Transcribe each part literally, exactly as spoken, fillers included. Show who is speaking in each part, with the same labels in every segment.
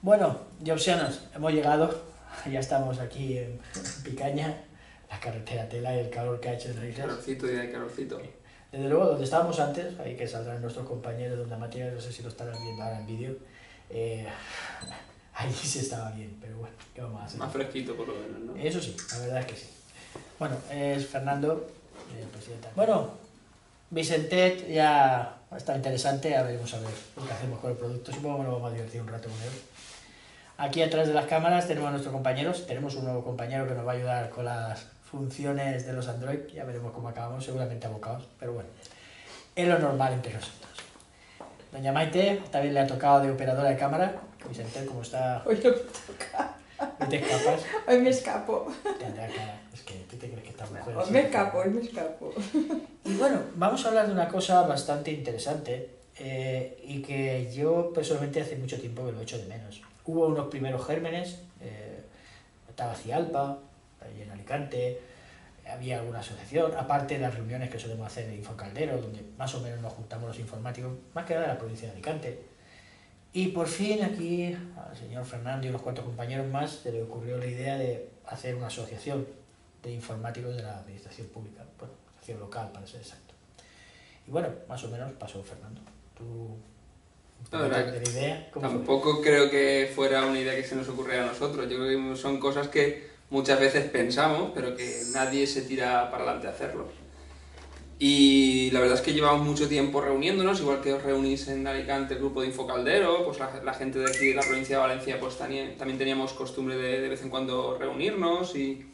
Speaker 1: Bueno, Jobsianos, hemos llegado, ya estamos aquí en Picaña, la carretera tela y el calor que ha hecho en la isla.
Speaker 2: Calorcito y hay calorcito.
Speaker 1: Desde luego, donde estábamos antes, ahí que saldrán nuestros compañeros, donde Matías, no sé si lo estarán viendo ahora en vídeo, eh, allí sí estaba bien, pero bueno, ¿qué vamos a hacer?
Speaker 2: Más fresquito por lo menos, ¿no?
Speaker 1: Eso sí, la verdad es que sí. Bueno, es Fernando, eh, presidenta. Bueno, Vicentet ya está interesante, ya veremos a ver lo que hacemos con el producto, supongo que nos vamos a divertir un rato con él. Aquí atrás de las cámaras tenemos a nuestros compañeros, tenemos un nuevo compañero que nos va a ayudar con las funciones de los Android, ya veremos cómo acabamos, seguramente abocados, pero bueno, es lo normal entre nosotros. Doña Maite también le ha tocado de operadora de cámara, Vicente, como está...
Speaker 3: Hoy no me toca.
Speaker 1: ¿Y te escapas?
Speaker 3: Hoy me escapo.
Speaker 1: Ya, ya, ya, es que tú te crees que estás mujer.
Speaker 3: Hoy me escapo, hoy me escapo.
Speaker 1: Y bueno, vamos a hablar de una cosa bastante interesante eh, y que yo personalmente hace mucho tiempo que lo echo de menos. Hubo unos primeros gérmenes, eh, estaba Cialpa, allí en Alicante, había alguna asociación, aparte de las reuniones que solemos hacer en Infocaldero, donde más o menos nos juntamos los informáticos, más que nada de la provincia de Alicante. Y por fin aquí al señor Fernando y unos cuantos compañeros más se le ocurrió la idea de hacer una asociación de informáticos de la administración pública, bueno, asociación local para ser exacto. Y bueno, más o menos pasó Fernando. ¿Tú
Speaker 2: La verdad,
Speaker 1: de la idea? ¿Cómo
Speaker 2: tampoco
Speaker 1: fue?
Speaker 2: creo que fuera una idea que se nos ocurriera a nosotros. Yo creo que son cosas que muchas veces pensamos, pero que nadie se tira para adelante a hacerlo. Y la verdad es que llevamos mucho tiempo reuniéndonos, igual que os reunís en Alicante el grupo de Infocaldero, pues la, la gente de aquí de la provincia de Valencia pues también, también teníamos costumbre de, de vez en cuando reunirnos y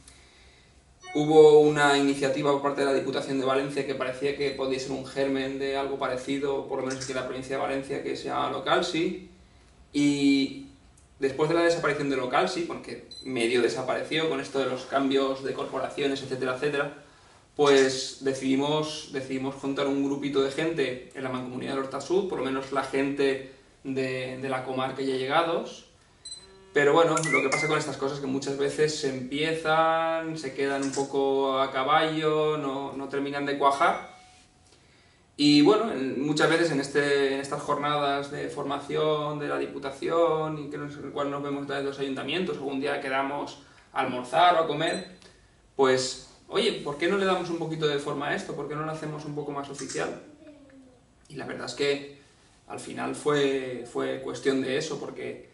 Speaker 2: hubo una iniciativa por parte de la Diputación de Valencia que parecía que podía ser un germen de algo parecido, por lo menos aquí en la provincia de Valencia, que se llama Localsi. Y después de la desaparición de Localsi, porque medio desapareció con esto de los cambios de corporaciones, etcétera, etcétera, pues decidimos, decidimos juntar un grupito de gente en la Mancomunidad del Hortasud, por lo menos la gente de, de la comarca ya llegados. Pero bueno, lo que pasa con estas cosas es que muchas veces se empiezan, se quedan un poco a caballo, no, no terminan de cuajar. Y bueno, en, muchas veces en, este, en estas jornadas de formación de la Diputación y que nos, en el cual nos vemos desde los ayuntamientos, algún día quedamos a almorzar o a comer, pues oye, ¿por qué no le damos un poquito de forma a esto? ¿Por qué no lo hacemos un poco más oficial? Y la verdad es que al final fue, fue cuestión de eso, porque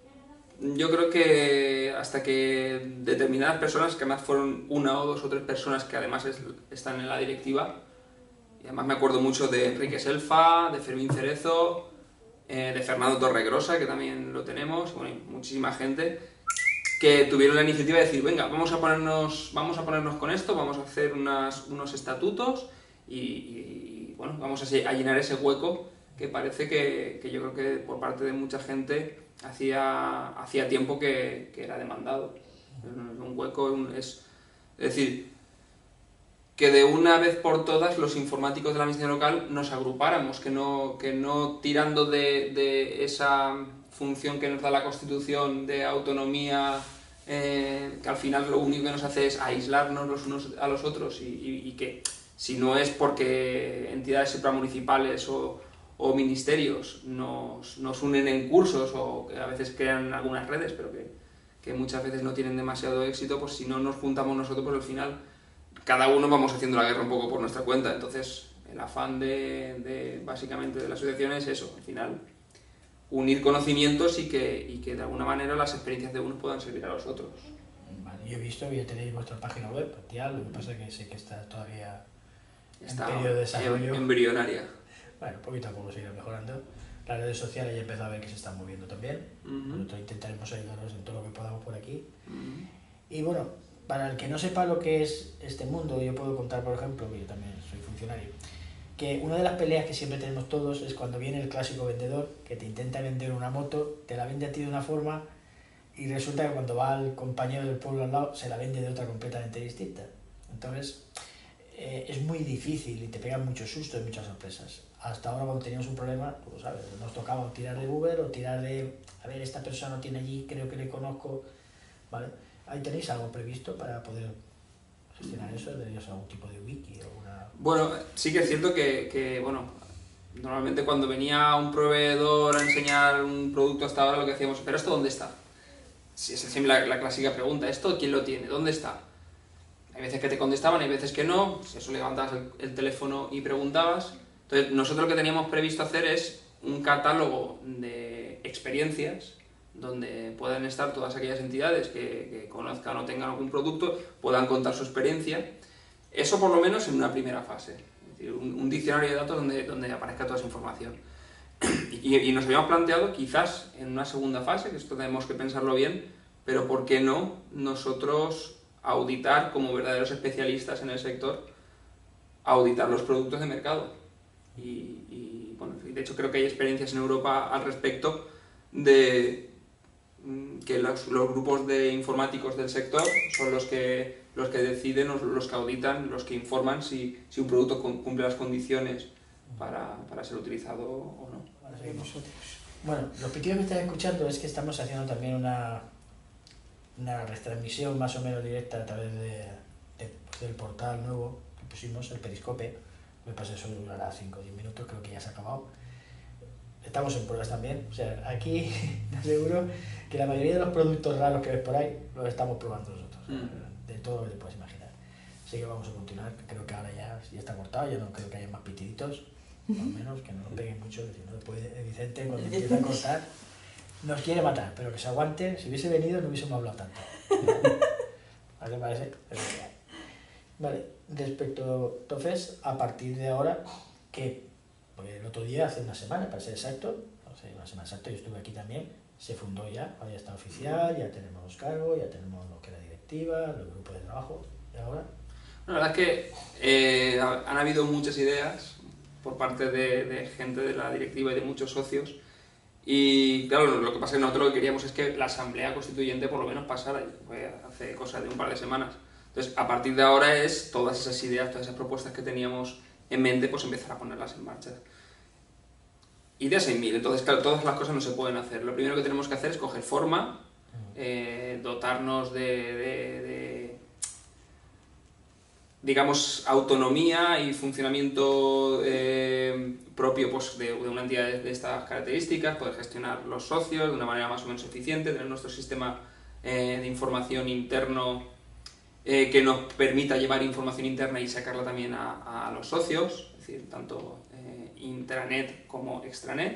Speaker 2: yo creo que hasta que determinadas personas, que además fueron una o dos o tres personas que además es, están en la directiva, y además me acuerdo mucho de Enrique Selfa, de Fermín Cerezo, eh, de Fernando Torregrosa, que también lo tenemos, bueno, y muchísima gente, que tuvieron la iniciativa de decir, venga, vamos a ponernos, vamos a ponernos con esto, vamos a hacer unas, unos estatutos y, y, bueno, vamos a, a llenar ese hueco que parece que, que yo creo que por parte de mucha gente hacía, hacía tiempo que, que era demandado. Un hueco un, es, es decir, que de una vez por todas los informáticos de la administración local nos agrupáramos, que no, que no tirando de, de esa función que nos da la Constitución de autonomía, eh, que al final lo único que nos hace es aislarnos los unos a los otros y, y, y que si no es porque entidades supramunicipales o, o ministerios nos, nos unen en cursos o que a veces crean algunas redes, pero que, que muchas veces no tienen demasiado éxito, pues si no nos juntamos nosotros, pues al final cada uno vamos haciendo la guerra un poco por nuestra cuenta. Entonces el afán de, de básicamente de la asociación es eso, al final unir conocimientos y que, y que de alguna manera las experiencias de unos puedan servir a los otros.
Speaker 1: Vale, yo he visto que ya tenéis vuestra página web, tía, lo que pasa es que sé que está todavía
Speaker 2: Está
Speaker 1: en periodo de desarrollo.
Speaker 2: embrionaria.
Speaker 1: Bueno, poquito a poco se irá mejorando. Las redes sociales ya he empezado a ver que se están moviendo también. Uh-huh. Nosotros intentaremos ayudaros en todo lo que podamos por aquí. Uh-huh. Y bueno, para el que no sepa lo que es este mundo, yo puedo contar, por ejemplo, que yo también soy funcionario, que una de las peleas que siempre tenemos todos es cuando viene el clásico vendedor que te intenta vender una moto, te la vende a ti de una forma y resulta que cuando va al compañero del pueblo al lado se la vende de otra completamente distinta. Entonces eh, es muy difícil y te pegan muchos sustos y muchas sorpresas. Hasta ahora cuando teníamos un problema, tú lo sabes, nos tocaba tirar de Uber o tirar de, a ver, esta persona no tiene allí, creo que le conozco, ¿vale? ¿Ahí tenéis algo previsto para poder gestionar eso? ¿Tenéis algún tipo de wiki o una...?
Speaker 2: Bueno, sí que es cierto que, que bueno, Normalmente cuando venía un proveedor a enseñar un producto hasta ahora, lo que hacíamos, ¿pero esto dónde está? Sí, esa es siempre la, la clásica pregunta, ¿esto quién lo tiene? ¿Dónde está? Hay veces que te contestaban, hay veces que no, si eso levantabas el, el teléfono y preguntabas. Entonces, nosotros lo que teníamos previsto hacer es un catálogo de experiencias donde puedan estar todas aquellas entidades que, que conozcan o tengan algún producto, puedan contar su experiencia. Eso por lo menos en una primera fase. Es decir, un, un diccionario de datos donde, donde aparezca toda esa información. Y, y nos habíamos planteado quizás en una segunda fase, que esto tenemos que pensarlo bien, pero ¿por qué no nosotros auditar como verdaderos especialistas en el sector, auditar los productos de mercado? Y, y bueno, de hecho creo que hay experiencias en Europa al respecto de que los, los grupos de informáticos del sector son los que, los que deciden, los, los que auditan, los que informan si, si un producto cumple las condiciones para, para ser utilizado o no.
Speaker 1: Bueno, los pitidos que estás escuchando es que estamos haciendo también una, una retransmisión más o menos directa a través de, de, del portal nuevo que pusimos, el Periscope. Me pasé solo durará cinco o diez minutos, creo que ya se ha acabado. Estamos en pruebas también, o sea, aquí te aseguro que la mayoría de los productos raros que ves por ahí los estamos probando nosotros, mm. de todo lo que te puedes imaginar. Así que vamos a continuar, creo que ahora ya, ya está cortado, ya no creo que haya más pitiditos, al menos que no nos peguen mucho, que si no después Vicente cuando empieza a cortar nos quiere matar, pero que se aguante, si hubiese venido no hubiésemos hablado tanto. ¿A qué parece? Vale, respecto, entonces, a partir de ahora, ¿qué? Porque el otro día, hace una semana, para ser exacto, no sé, una semana exacta, yo estuve aquí también, se fundó ya, ahora ya está oficial, ya tenemos los cargos, ya tenemos lo que es la directiva, los grupos de trabajo, y ahora...
Speaker 2: La verdad es que eh, han habido muchas ideas por parte de, de gente de la directiva y de muchos socios, y claro, lo que pasa es que nosotros lo que queríamos es que la asamblea constituyente por lo menos pasara, fue hace cosa de un par de semanas. Entonces, a partir de ahora es todas esas ideas, todas esas propuestas que teníamos en mente, pues empezar a ponerlas en marcha. Ideas hay mil, entonces claro, todas las cosas no se pueden hacer. Lo primero que tenemos que hacer es coger forma, eh, dotarnos de, de, de, digamos, autonomía y funcionamiento eh, propio pues, de, de una entidad de, de estas características, poder gestionar los socios de una manera más o menos eficiente, tener nuestro sistema eh, de información interno eh, que nos permita llevar información interna y sacarla también a, a los socios, es decir, tanto eh, intranet como extranet.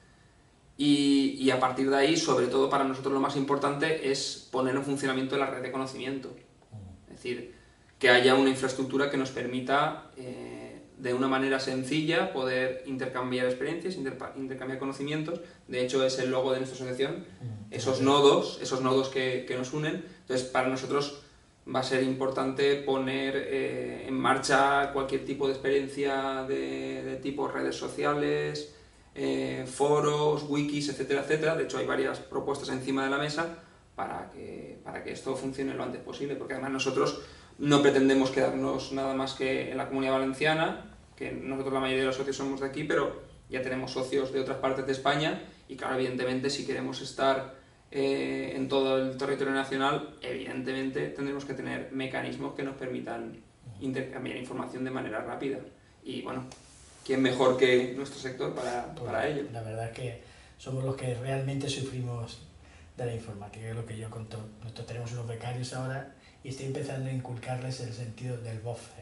Speaker 2: Y, y a partir de ahí, sobre todo para nosotros lo más importante es poner en funcionamiento la red de conocimiento. Es decir, que haya una infraestructura que nos permita eh, de una manera sencilla poder intercambiar experiencias, interpa intercambiar conocimientos. De hecho, es el logo de nuestra asociación, esos nodos, esos nodos que, que nos unen. Entonces, para nosotros va a ser importante poner eh, en marcha cualquier tipo de experiencia de, de tipo redes sociales, eh, foros, wikis, etcétera, etcétera. De hecho, hay varias propuestas encima de la mesa para que, para que esto funcione lo antes posible, porque además nosotros no pretendemos quedarnos nada más que en la Comunidad Valenciana, que nosotros la mayoría de los socios somos de aquí, pero ya tenemos socios de otras partes de España y claro, evidentemente si queremos estar eh, en todo el territorio nacional, evidentemente tendremos que tener mecanismos que nos permitan intercambiar información de manera rápida. Y bueno, ¿quién mejor que nuestro sector para,
Speaker 1: pues
Speaker 2: para ello?
Speaker 1: La verdad es que somos los que realmente sufrimos de la informática, es lo que yo conto. Nosotros tenemos unos becarios ahora y estoy empezando a inculcarles el sentido del B O F.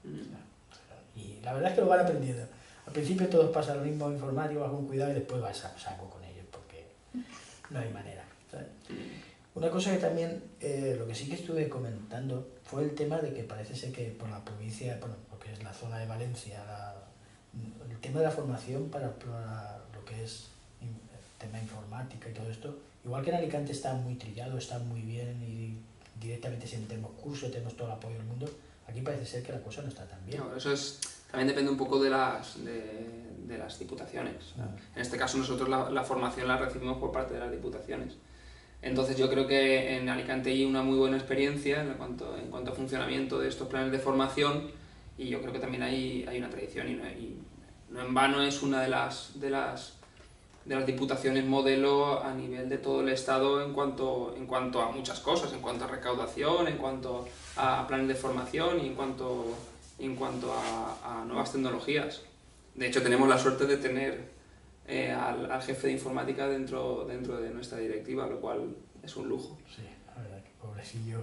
Speaker 1: Mm. Y la verdad es que lo van aprendiendo. Al principio todos pasan lo mismo informático, vas con cuidado y después vas a saco con ellos porque no hay manera, ¿sabes? Mm. Una cosa que también, eh, lo que sí que estuve comentando fue el tema de que parece ser que por la provincia, bueno, lo que es la zona de Valencia, la, el tema de la formación para explorar lo que es el tema informática y todo esto, igual que en Alicante está muy trillado, está muy bien y directamente si tenemos cursos, tenemos todo el apoyo del mundo, aquí parece ser que la cosa no está tan bien.
Speaker 2: No, eso es, también depende un poco de las, de, de las diputaciones. Ah. En este caso nosotros la, la formación la recibimos por parte de las diputaciones. Entonces yo creo que en Alicante hay una muy buena experiencia en cuanto, en cuanto a funcionamiento de estos planes de formación y yo creo que también hay, hay una tradición y no, y no en vano es una de las, de las de las diputaciones modelo a nivel de todo el Estado en cuanto, en cuanto a muchas cosas, en cuanto a recaudación, en cuanto a planes de formación y en cuanto, en cuanto a, a nuevas tecnologías. De hecho, tenemos la suerte de tener eh, al, al jefe de informática dentro, dentro de nuestra directiva, lo cual es un lujo.
Speaker 1: Sí, la verdad que pobrecillo.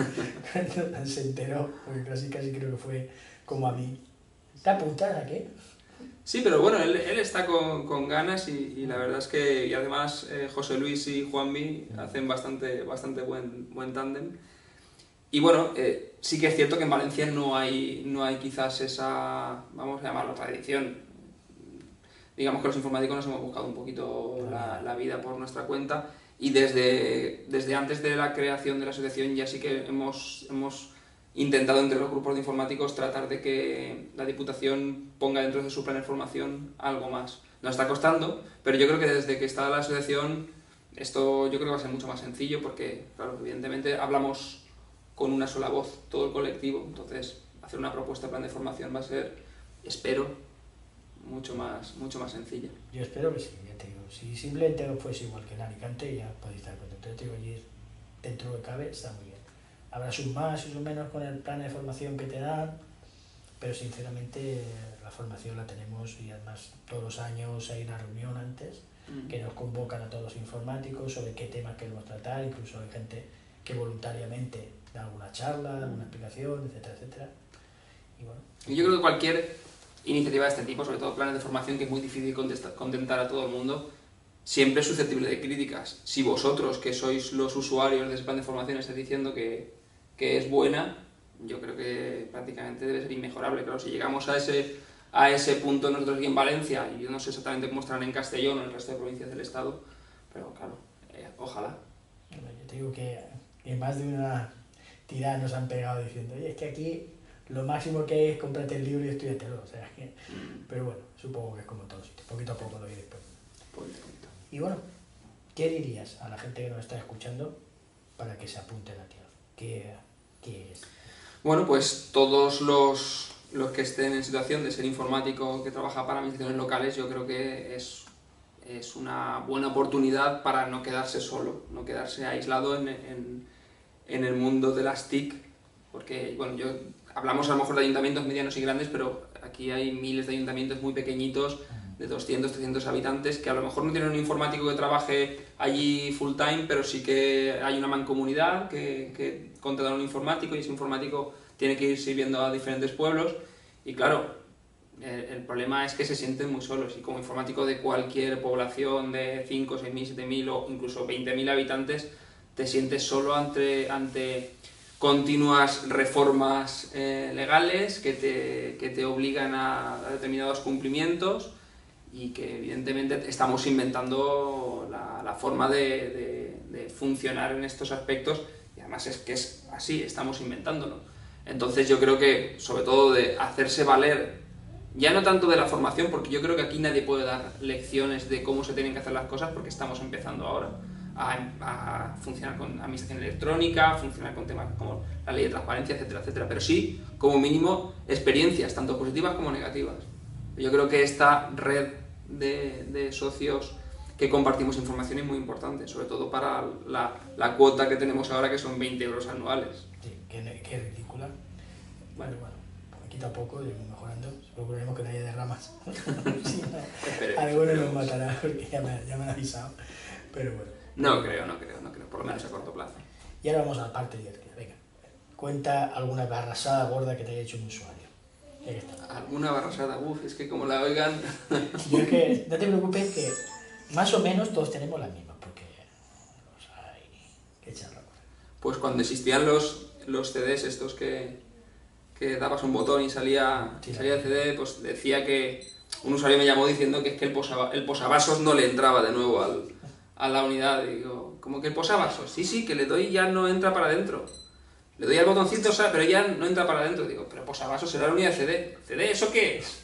Speaker 1: Cuando se enteró, porque casi casi creo que fue como a mí. ¿Te apuntas a qué?
Speaker 2: Sí, pero bueno, él, él está con, con ganas y, y la verdad es que, y además eh, José Luis y Juanmi hacen bastante, bastante buen, buen tándem. Y bueno, eh, sí que es cierto que en Valencia no hay, no hay quizás esa, vamos a llamarlo, tradición. Digamos que los informáticos nos hemos buscado un poquito la, la vida por nuestra cuenta y desde, desde antes de la creación de la asociación ya sí que hemos, hemos intentado entre los grupos de informáticos tratar de que la Diputación ponga dentro de su plan de formación algo más. Nos está costando, pero yo creo que desde que está la asociación esto yo creo que va a ser mucho más sencillo porque, claro, evidentemente hablamos con una sola voz, todo el colectivo, entonces hacer una propuesta de plan de formación va a ser, espero, mucho más, mucho más sencilla.
Speaker 1: Yo espero que sí, ya te digo. Si simplemente fuese igual que en Alicante, ya podéis estar contentos. Yo te digo, allí dentro de cabe está muy bien. Habrá sus más y sus menos con el plan de formación que te dan, pero sinceramente la formación la tenemos y además todos los años hay una reunión antes mm. que nos convocan a todos los informáticos sobre qué temas queremos tratar, incluso hay gente que voluntariamente da alguna charla, alguna explicación, etcétera, etcétera. Y bueno,
Speaker 2: y yo creo que cualquier iniciativa de este tipo, sobre todo planes de formación, que es muy difícil contentar a todo el mundo, siempre es susceptible de críticas. Si vosotros, que sois los usuarios de ese plan de formación, estáis diciendo que, que es buena, yo creo que prácticamente debe ser inmejorable. Claro, si llegamos a ese, a ese punto nosotros aquí en Valencia, y yo no sé exactamente cómo estarán en Castellón o en el resto de provincias del Estado, pero claro, eh, ojalá.
Speaker 1: Yo te digo que en más de una tirada nos han pegado diciendo, oye, es que aquí lo máximo que hay es cómprate el libro y estudiatelo, o sea, que... mm. Pero bueno, supongo que es como en todos sitios, poquito a poco lo iréis poniendo. Y bueno, ¿qué dirías a la gente que nos está escuchando para que se apunten a ti? ¿Qué, qué es?
Speaker 2: Bueno, pues todos los, los que estén en situación de ser informático que trabaja para administraciones locales, yo creo que es, es una buena oportunidad para no quedarse solo, no quedarse aislado en, en, en el mundo de las T I C, porque, bueno, yo... Hablamos a lo mejor de ayuntamientos medianos y grandes, pero aquí hay miles de ayuntamientos muy pequeñitos, de doscientos, trescientos habitantes, que a lo mejor no tienen un informático que trabaje allí full time, pero sí que hay una mancomunidad que, que contrata a un informático y ese informático tiene que ir sirviendo a diferentes pueblos. Y claro, el, el problema es que se sienten muy solos y como informático de cualquier población de cinco, seis mil, siete mil o incluso veinte mil habitantes, te sientes solo ante... ante continuas reformas eh, legales que te, que te obligan a, a determinados cumplimientos y que evidentemente estamos inventando la, la forma de, de, de funcionar en estos aspectos y además es que es así, estamos inventándolo. Entonces yo creo que sobre todo de hacerse valer, ya no tanto de la formación, porque yo creo que aquí nadie puede dar lecciones de cómo se tienen que hacer las cosas porque estamos empezando ahora. A, a funcionar con administración electrónica, a funcionar con temas como la ley de transparencia, etcétera, etcétera, pero sí, como mínimo, experiencias, tanto positivas como negativas. Yo creo que esta red de, de socios que compartimos información es muy importante, sobre todo para la, la cuota que tenemos ahora, que son veinte euros anuales.
Speaker 1: Sí, qué, qué ridícula. Bueno, bueno, poquito a poco iremos mejorando, procuraremos que no haya derramas. Sí, no, algunos nos matará, porque ya me, ya me han avisado, pero bueno.
Speaker 2: No creo, no creo, no creo, por lo menos a corto plazo.
Speaker 1: Y ahora vamos a la parte divertida. Venga, cuenta alguna barrasada gorda que te haya hecho un usuario.
Speaker 2: ¿Alguna barrasada? Uf, es que como la oigan...
Speaker 1: Yo es que, no te preocupes que más o menos todos tenemos las mismas, porque... O sea, hay que echarla.
Speaker 2: Pues cuando existían los, los C Ds estos que, que dabas un botón y salía, sí, salía el C D, pues decía que... Un usuario me llamó diciendo que es que el, posa, el posavasos no le entraba de nuevo al... a la unidad, y digo, ¿cómo que el posavasos? Sí, sí, que le doy y ya no entra para adentro. Le doy al botoncito, pero ya no entra para adentro. Digo, pero posavasos será la unidad de C D. ¿C D? ¿Eso qué es?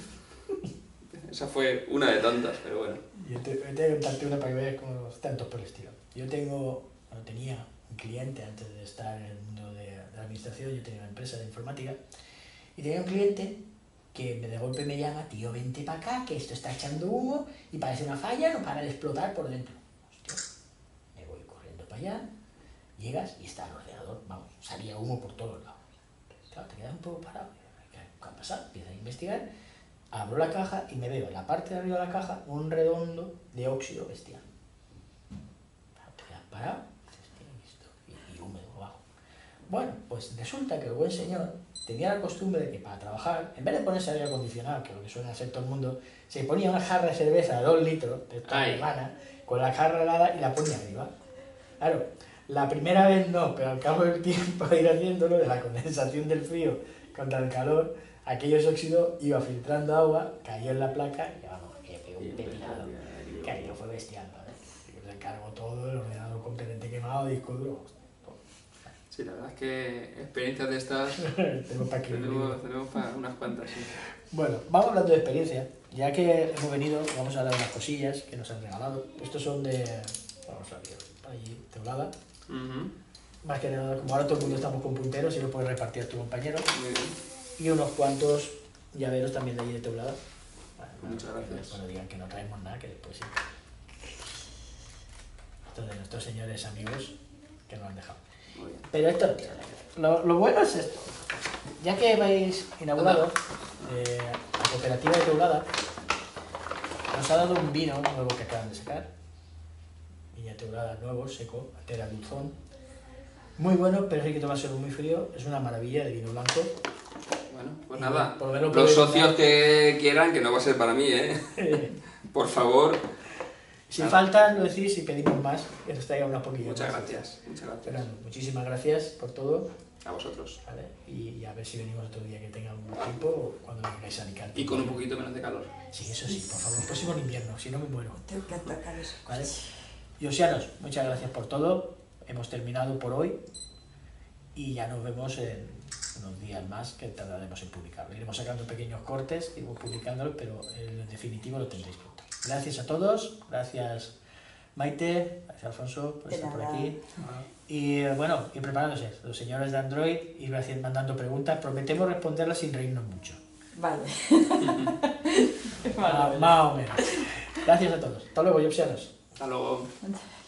Speaker 2: Esa fue una de tantas, pero bueno.
Speaker 1: Yo te, voy a contarte una para que veas como tantos por el estilo. Yo tengo, bueno, tenía un cliente antes de estar en el mundo de, de la administración, yo tenía una empresa de informática, y tenía un cliente que de golpe me llama, tío, vente para acá, que esto está echando humo y parece una falla, no para de explotar por dentro. Hostia, me voy corriendo para allá, llegas y está el ordenador, vamos, salía humo por todos lados. Claro, te quedas un poco parado, ¿qué ha pasado? Empiezas a investigar, Abro la caja y me veo en la parte de arriba de la caja un redondo de óxido bestial. Te quedas parado y húmedo abajo. Bueno, pues resulta que el buen señor tenía la costumbre de que para trabajar, en vez de ponerse aire acondicionado, que lo que suele hacer todo el mundo, se ponía una jarra de cerveza de dos litros, de esta alemana, con la jarra helada y la ponía arriba. Claro, la primera vez no, pero al cabo del tiempo de ir haciéndolo, de la condensación del frío contra el calor, aquello óxido iba filtrando agua, cayó en la placa y vamos, que pegó un pepinado, que aquello fue bestial, ¿vale? Se cargó todo, el ordenador completamente quemado, disco duro.
Speaker 2: Sí, la verdad es que experiencias de estas
Speaker 1: Tengo para que
Speaker 2: tenemos, tenemos para unas cuantas, sí.
Speaker 1: Bueno, vamos hablando de experiencia. Ya que hemos venido, vamos a hablar de unas cosillas que nos han regalado. Estos son de... Vamos a ver, allí, Teulada.
Speaker 2: Uh-huh.
Speaker 1: Más que nada, como ahora todo el mundo estamos con punteros, y lo puedes repartir a tu compañero.
Speaker 2: Muy bien.
Speaker 1: Y unos cuantos llaveros también de allí de Teulada. Bueno,
Speaker 2: muchas gracias.
Speaker 1: Bueno, digan que no traemos nada, que después sí. Estos de nuestros señores amigos que nos han dejado.
Speaker 2: Muy bien.
Speaker 1: Pero esto no tiene nada que ver. Lo, lo bueno es esto. Ya que habéis inaugurado eh, la cooperativa de Teulada, nos ha dado un vino nuevo que acaban de sacar. Viña Teulada nuevo, seco, altera dulzón. Muy bueno, pero hay que tomárselo muy frío. Es una maravilla de vino blanco.
Speaker 2: Bueno, pues
Speaker 1: Y
Speaker 2: nada.
Speaker 1: por lo menos
Speaker 2: Los
Speaker 1: podéis
Speaker 2: socios
Speaker 1: dar-
Speaker 2: que quieran, que no va a ser para mí, ¿eh? Por favor.
Speaker 1: Si
Speaker 2: Nada.
Speaker 1: faltan, lo decís y pedimos más, que nos traigan unas poquillas
Speaker 2: Muchas
Speaker 1: más.
Speaker 2: gracias. Muchas gracias.
Speaker 1: Fernando, muchísimas gracias por todo.
Speaker 2: A vosotros.
Speaker 1: ¿Vale? Y, y a ver si venimos otro día que tenga un tiempo cuando vengáis a Alicante.
Speaker 2: Y con un poquito menos de calor.
Speaker 1: Sí, eso sí, por favor, próximo invierno, si no me muero.
Speaker 3: Tengo que atacar eso.
Speaker 1: ¿Vale? Y Osianos, muchas gracias por todo. Hemos terminado por hoy y ya nos vemos en unos días más que tardaremos en publicarlo. Iremos sacando pequeños cortes, iremos publicándolo, pero el definitivo lo tendréis pronto. Gracias a todos, gracias Maite, gracias Alfonso por
Speaker 3: De
Speaker 1: estar por
Speaker 3: nada.
Speaker 1: aquí. Y eh, bueno, ir preparándose, los señores de Android, ir haciendo, mandando preguntas, prometemos responderlas sin reírnos mucho.
Speaker 3: Vale.
Speaker 1: Más, más o menos. Gracias a todos. Hasta luego, Jobsianos.
Speaker 2: Hasta luego.